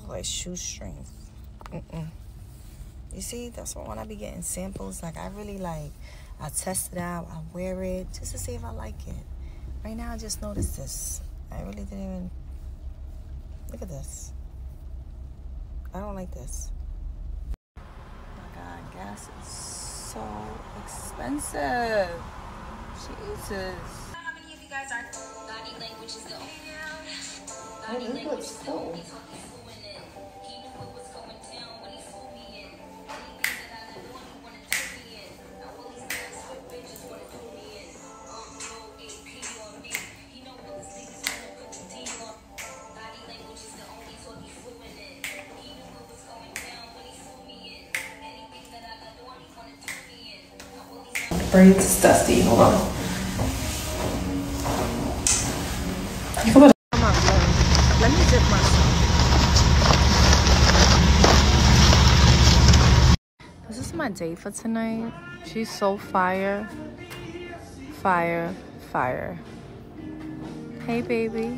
like shoestrings. You see, that's why when I be getting samples, like I really like, I test it out, I wear it just to see if I like it. Right now, I just noticed this. I really didn't even, look at this. I don't like this. Oh my God, gas is so expensive. Jesus. How many of you guys are body language is the only Oh, this looks cool. Braids is dusty. Hold on. You can put Come on, let me zip myself. This is my date for tonight. She's so fire. Fire, fire. Hey, baby.